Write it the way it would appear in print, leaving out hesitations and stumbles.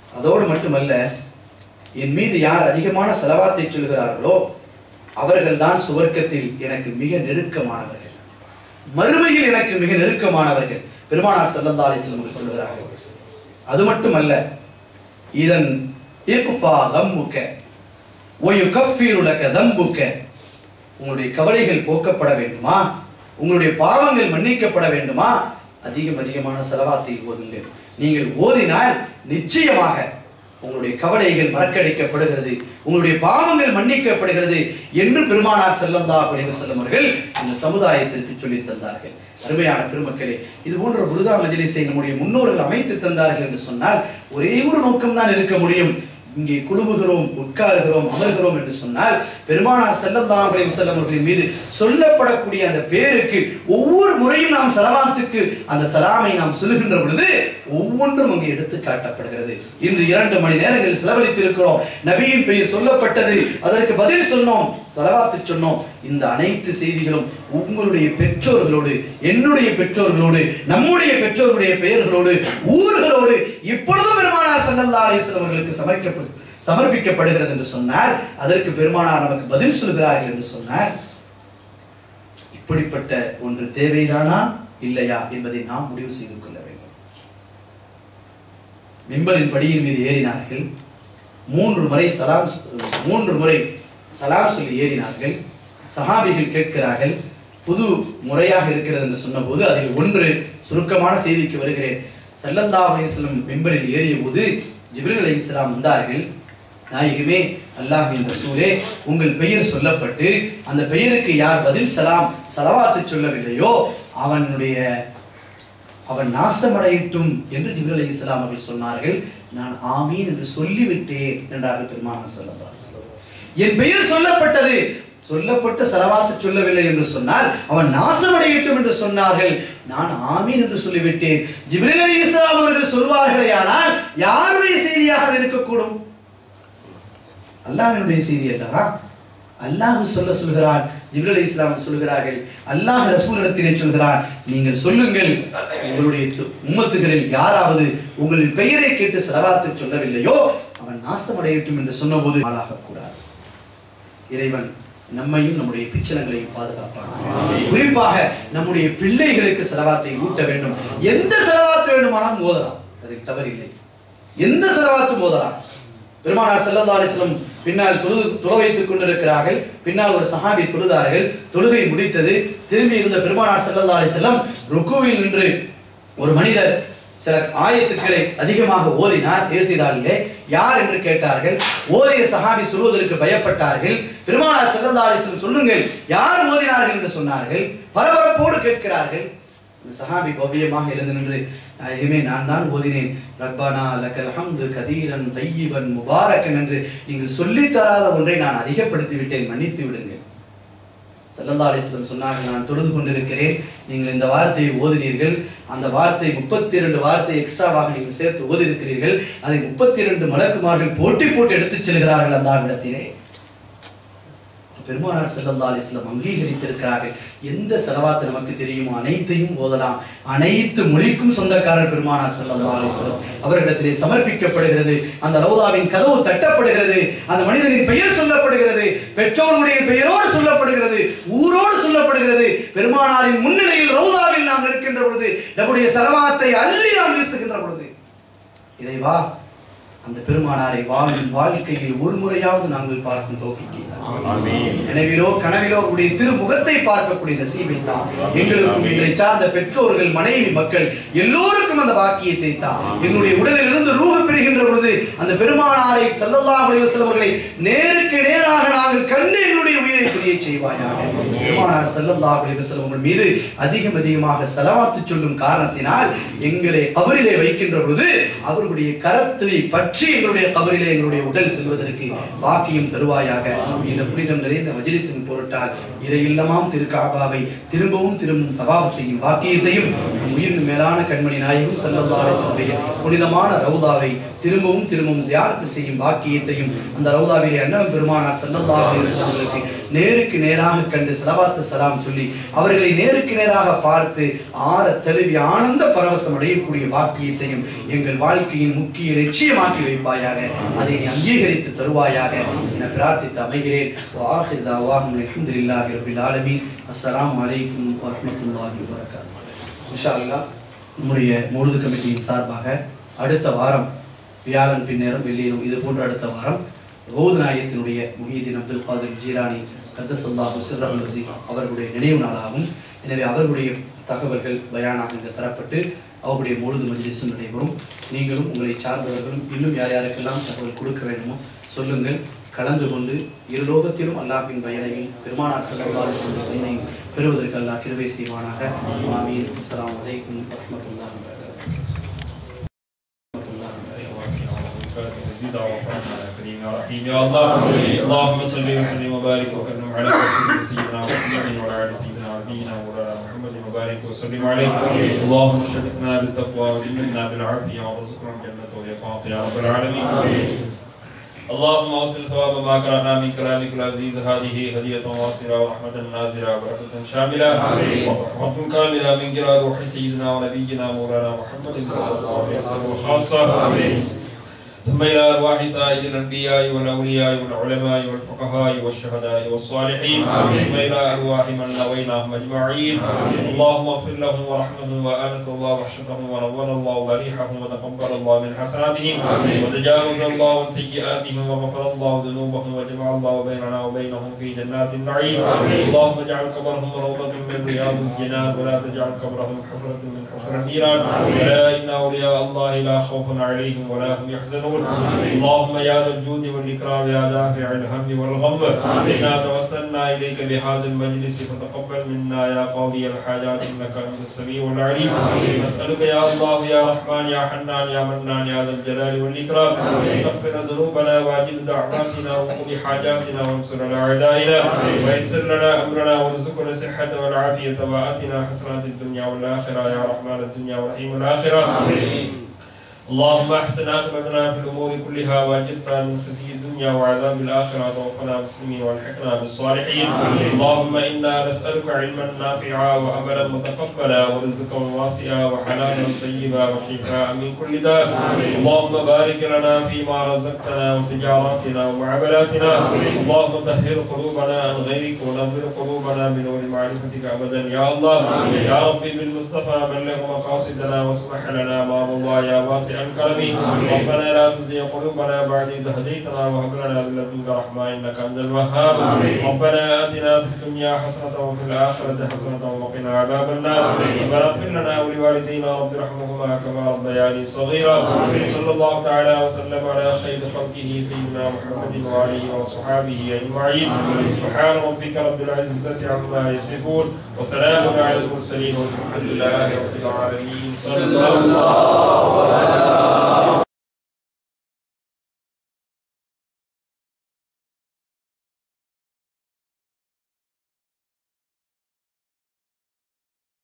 அதோடு மட்டுமல்ல, என் மீது யார் அதிகமான ஸலவாத்தை சொல்கிறார்களோ அவர்கள் தான் சுவர்க்கத்தில் எனக்கு மிக நெருக்கமானவர்கள், மறுமையில் எனக்கு மிக நெருக்கமானவர்கள் பெருமானார் ஸல்லல்லாஹு அலைஹி வஸல்லம் சொல்கிறார்கள். அது மட்டுமல்ல, இதன் இக்ஃபா தம்முக வ யுகஃபிரு லக தம்புக, உங்களுடைய கவலைகள் போக்கப்பட வேண்டுமா, உங்களுடைய பாவங்கள் மன்னிக்கப்பட வேண்டுமா, அதிகமான ஸலவாத்தை ஓதுங்கள். நீங்கள் ஓதினால் நிச்சயமாக உங்களுடைய கவலைகள் மறக்கடிக்கப்படுகிறது, உங்களுடைய பாவங்கள் மன்னிக்கப்படுகிறது என்று பெருமானார் ஸல்லல்லாஹு அலைஹி வஸல்லம் அவர்கள் இந்த சமுதாயத்திற்கு சொல்லி தந்தார்கள். அருமையான பெருமக்களே, இது போன்ற புருதா மஜ்லிஸை நம்முடைய முன்னோர்கள் அமைத்து தந்தார்கள் என்று சொன்னால் ஒரே ஒரு நோக்கம் தான் இருக்க முடியும். இங்கே குழுவுகிறோம், உட்காருகிறோம், அமர்கிறோம் என்று சொன்னால் பெருமானார் ஸல்லல்லாஹு அலைஹி வஸல்லம் அவர்களின் மீது சொல்லப்படக்கூடிய அந்த பேருக்கு ஒவ்வொரு முறையும் நாம் ஸலவாத்துக்கு அந்த சலாமை நாம் சொல்லுகின்ற பொழுது ஒவ்வொன்றும் அங்கே எடுத்து காட்டப்படுகிறது. இன்று 2 மணி நேரங்கள் செலவழித்திருக்கிறோம். நபியின் பெயர் சொல்லப்பட்டது, அதற்கு பதில் சொன்னோம், ஸலவாத்து சொன்னோம். இந்த அனைத்து செய்திகளும் உங்களுடைய பெற்றோர்களோடு, என்னுடைய பெற்றோர்களோடு, நம்முடைய பெற்றோர்களுடைய பெயர்களோடு, ஊர்களோடு இப்பொழுதும் பெருமானார் ஸல்லல்லாஹு அலைஹி வஸல்லம் அவர்களுக்கு சமர்ப்பிக்கப்படுகிறது என்று சொன்னார். அதற்கு பெருமானார் நமக்கு பதில் சொல்கிறார்கள் என்று சொன்னார். இப்படிப்பட்ட ஒன்று தேவைதானா இல்லையா என்பதை நாம் முடிவு செய்து கொள்ள வேண்டும். மிம்பரின் படியின் மீது ஏறினார்கள். 3 முறை சலாம் சொல்லி ஏறினார்கள். சஹாபிகள் கேட்கிறார்கள், புது முறையாக இருக்கிறது என்று சொன்னபோது அதில் ஒன்று சுருக்கமான செய்திக்கு வருகிறேன். ஸல்லல்லாஹு அலைஹி வஸல்லம் மிம்பரில் ஏறிய போது ஜிப்ரீல் அலைஹிஸ்ஸலாம் வந்தார்கள். நாயகமே, அல்லாஹ்வின் ரசூலே, உங்கள் பெயர் சொல்லப்பட்டு அந்த பெயருக்கு யார் பதில் ஸலவாத்து சொல்லவில்லையோ அவன் நாசமடையட்டும் என்று ஜிப்ரீல் அலைஹிஸ்ஸலாம் அவர்கள் சொன்னார்கள். நான் ஆமீன் என்று சொல்லிவிட்டேன் என்றார்கள் பெருமானார் ஸல்லல்லாஹு அலைஹி வஸல்லம். என் பெயர் சொல்லப்பட்டது, சொல்லப்பட்ட ஸலவாத்து சொல்லவில்லை என்று சொன்னால் அவன் நாசமடையட்டும் என்று சொன்னார்கள். நான் ஆமீன் என்று சொல்லிவிட்டேன். ஜிப்ரீல் அலைஹிஸ்ஸலாம் அவர்கள் சொல்வார்களே, ஆனால் யாருடைய செய்தியாக இருக்கக்கூடும்? அல்லாஹ்வினுடைய செய்தி அல்லவா? அல்லாஹ் சொல்கிறான், ஜிப்ரீல் அலைஹிஸ்ஸலாம் சொல்கிறார்கள், அல்லாஹ் ரசூலிடத்திலே சொல்கிறான், நீங்கள் சொல்லுங்கள், உங்களுடைய உம்மத்துகளில் யாராவது உங்களின் பெயரை கேட்டு ஸலவாத்து சொல்லவில்லையோ அவன் நாசமடையட்டும் என்று சொன்னபோது ஆளாகக்கூடாது. இறைவன் நம்மையும் நம்முடைய பிச்சலங்களையும் பாதுகாப்பானாக. குறிப்பாக நம்முடைய பிள்ளைகளுக்கு ஸலவாத்தை ஊட்ட வேண்டும். எந்த ஸலவாத்து வேண்டுமானாலும் ஓதலாம், அதில் தவறில்லை. எந்த ஸலவாத்தும் ஓதலாம். பெருமானார் ஸல்லல்லாஹு அலைஹி வஸல்லம் பின்னால் தொழ வைத்துக் கொண்டிருக்கிறார்கள். பின்னால் ஒரு சஹாபி தொழுதார்கள். தொழுகை முடித்தது. திரும்பி இருந்த பெருமானார் ஸல்லல்லாஹு அலைஹி வஸல்லம் ருக்குவில் நின்று ஒரு மனிதர் சில ஆயத்துக்களை அதிகமாக ஓதினார். ஏத்திதாலிலே யார் என்று கேட்டார்கள். ஓதிய சஹாபி சொல்வதற்கு பயப்பட்டார்கள். பெருமானார் ஸல்லல்லாஹு அலைஹி வஸல்லம் சொல்லுங்கள், யார் ஓதினார்கள் என்று சொன்னார்கள். பரபரப்போடு கேட்கிறார்கள். அந்த சஹாபி பவ்யமாக எழுந்து நின்று, நாயகமே, நான் தான் ஓதினேன், ரப்பானா லக்கல் ஹம்து கதீரன் தையிபன் முபாரக்கன் என்று நீங்கள் சொல்லித் தராத ஒன்றை நான் அதிகப்படுத்தி விட்டேன், மன்னித்து விடுங்கள். ஸல்லல்லாஹு அலைஹி வஸல்லம் சொன்னார்கள், நான் தொழுது கொண்டிருக்கிறேன், நீங்கள் இந்த வார்த்தையை ஓதினீர்கள், அந்த வார்த்தை 32 வார்த்தை எக்ஸ்ட்ராவாக நீங்கள் சேர்த்து ஓதிருக்கிறீர்கள், அதை 32 மலக்குமார்கள் போட்டி போட்டு எடுத்துச் செல்கிறார்கள் அல்லாஹ்விடத்திலே. பெருமானார் ஸல்லல்லாஹு அலைஹி வஸல்லம் அங்கீகரித்திருக்கிறார்கள். எந்த ஸலவாத்து நமக்கு தெரியுமோ அனைத்தையும் ஓதலாம். அனைத்து மொழிக்கும் சொந்தக்காரர் பெருமானார் ஸல்லல்லாஹு அலைஹி வஸல்லம் அவர்களிடத்திலே சமர்ப்பிக்கப்படுகிறது. அந்த ரவுதாவின் கதவு தட்டப்படுகிறது. அந்த மனிதனின் பெயர் சொல்லப்படுகிறது. பெற்றோருடைய பெயரோடு சொல்லப்படுகிறது. ஊரோடு சொல்லப்படுகிறது. பெருமானாரின் முன்னிலையில் ரவுதாவில் நாம் இருக்கின்ற பொழுது, நம்முடைய ஸலவாத்தை அள்ளி நாம் வீசுகின்ற பொழுது, இறைவா, அந்த பெருமானாரை வாழ்க்கையில் ஒரு முறையாவது நாங்கள் பார்க்கும் தௌஃபீக் நினைவிலோ கனவிலோ உடைய திருமுகத்தை பார்க்கக்கூடிய நசீபை தான் எங்களுக்கும் எங்களை சார்ந்த பெற்றோர்கள், மனைவி, மக்கள் எல்லோருக்கும் அந்த பாக்கியத்தை தான். என்னுடைய உடலில் இருந்து ரூஹ் பெறுகின்ற பொழுது அந்த பெருமானாரை ஸல்லல்லாஹு அலைஹி வஸல்லம் அவர்களை நேருக்கு நேராக நாங்கள் கண்டு எங்களுடைய உயிரை புரிய செய்வாயாக. பெருமானார் ஸல்லல்லாஹு அலைஹி வஸல்லம் மீது அதிகமாக ஸலவாத்து சொல்லும் காரணத்தினால் எங்களை கபரிலே வைக்கின்ற பொழுது அவர்களுடைய கரத்தை பற்றி எங்களுடைய கபரிலே எங்களுடைய உடல் செல்வதற்கு பாக்கியம் தருவாயாக. இந்த புனிதம் நிறைந்த மஜ்லிஸின் பொருட்டால் இறை இல்லமாம் திருக்காபாவை திரும்பவும் தவாப் செய்யும் பாக்கியத்தையும் உயிரின் மேலான கண்மணி நாயகம் ஸல்லல்லாஹு அலைஹி வஸல்லம் புனிதமான ரவுதாவை திரும்பவும் ஜியாரத் செய்யும் பாக்கியத்தையும் அந்த ரவுதாவிலே அண்ணன் பெருமானார் ஸல்லல்லாஹு அலைஹி வஸல்லம் நேருக்கு நேராக கண்டு ஸலவாத்து ஸலாம் சொல்லி அவர்களை நேருக்கு நேராக பார்த்து ஆற தழுவி ஆனந்த பரவசம் அடையக்கூடிய வாக்கியத்தையும் எங்கள் வாழ்க்கையின் முக்கிய லட்சியமாக்கி வைப்பாயாக. அதை அங்கீகரித்து தருவாயாக என பிரார்த்தித்து அமைகிறேன். வஆகிரு தஅவாஹும் அல்ஹம்துலில்லாஹி ரப்பில் ஆலமீன். அஸ்ஸலாமு அலைக்கும் வரஹ்மத்துல்லாஹி வபரகாத்துஹு. இன்ஷா அல்லாஹ் நம்முடைய மௌலூது கமிட்டியின் சார்பாக அடுத்த வாரம் வியாழன் பின்னேரம் வெள்ளியிலும் இது போன்ற அடுத்த வாரம் கௌத் நாயகத்தினுடைய முஹிதீன் அப்துல் காதிர் ஜீலானி கத்தஸல்லாஹு சிர்ரஹுல் அஸீஸ் அவர்களுடைய நினைவு நாளாகும். எனவே அவர்களுடைய தகவல்கள் பயானாக இங்கு தரப்பட்டு அவருடைய மௌலூது மஜ்லிஸும் நடைபெறும். நீங்களும் உங்களை சார்ந்தவர்களும் இன்னும் யார் யாருக்கெல்லாம் தகவல் கொடுக்க வேண்டுமோ சொல்லுங்கள். கலந்து கொண்டு இருலோகத்திலும் அல்லாஹ்வின் பயனையும் பெருமானார் ஸல்லல்லாஹு அலைஹி வஸல்லம் பயனையும் பெறுவதற்கு அல்லாஹ் கிருபை செய்வானாக. ஆமீன். அஸ்ஸலாமு அலைக்கும் வரஹ்மத்துல்லாஹி வபரகாத்துஹு. يا الله اللهم صل وسلم وبارك وكرم على سيدنا محمد وعلى ال سيدنا نبينا وعلى محمد وبارك وسلم عليه. اللهم اشركنا بالتقوى وجنبنا بالعافيه وارزقنا الجنه واليقظه يا رب العالمين. اللهم اوصل ثواب ما قرانا من كلامك العزيز. هذه هديه واصله ورحمه نازله وبركه شامله ورحمه كامله من جلال روح سيدنا ونبينا مولانا محمد صلى الله عليه وسلم خاصه. ثم إلى أرواح سائر الأنبياء والأولياء والعلماء والفقهاء والشهداء والصالحين. ثم إلى أرواح من نويناهم أجمعين. اللهم اغفر لهم ورحمهم وآنس الله وحشتهم ونور الله ضريحهم وتقبل الله من حسناتهم وتجاوز الله عن سيئاتهم وغفر الله ذنوبهم وجمع الله بيننا وبينهم في جنات النعيم. اللهم اجعل قبرهم روضة من رياض الجنان ولا تجعل قبرهم حفرة من حفر النيران. ولا إن أولياء الله لا خوف عليهم ولا هم يحزنون. اللهم يا ذا الجود والإكرام يا دافع الهم والغم إنا توسلنا إليك بهذا المجلس فتقبل منا يا قاضي الحاجات إنك أنت السميع العليم. نسألك يا الله يا رحمن يا حنان يا منان يا ذا الجلال والإكرام تغفر ذنوبنا واجب دعواتنا وقضي حاجاتنا وانصر على أعدائنا ويسر لنا أمرنا وارزقنا الصحة والعافية وآتنا حسنات الدنيا والآخرة يا رحمن الدنيا ورحيم الآخرة. اللهم احسن عاقبتنا في الامور كلها واجرنا من خزي الدنيا وعذاب الاخره وتوفنا مسلمين والحقنا بالصالحين. اللهم انا نسالك علما نافعا وعملا متقبلا ورزقا واسعا وحلالا طيبا وشفاء من كل داء. اللهم بارك لنا فيما رزقتنا وتجاراتنا ومعاملاتنا. اللهم طهر قلوبنا عن غيرك ونور قلوبنا بنور معرفتك ابدا يا الله. يا ربي بالمصطفى بلغ مقاصدنا واصلح لنا ما مضى يا واسع الكرم. ربنا لا تزغ قلوبنا بعد إذ هديتنا وهب لنا من لدنك رحمة إنك أنت الوهاب. ربنا آتنا في الدنيا حسنة وفي الآخرة حسنة وقنا عذاب النار. ربنا اغفر لنا ولوالدينا رب ارحمهما كما ربياني صغيرا. صلى الله تعالى وسلم على خير خلقه سيدنا محمد وآله وصحبه أجمعين. سبحان ربك رب العزة عما يصفون وسلام على المرسلين والحمد لله رب العالمين. صلى الله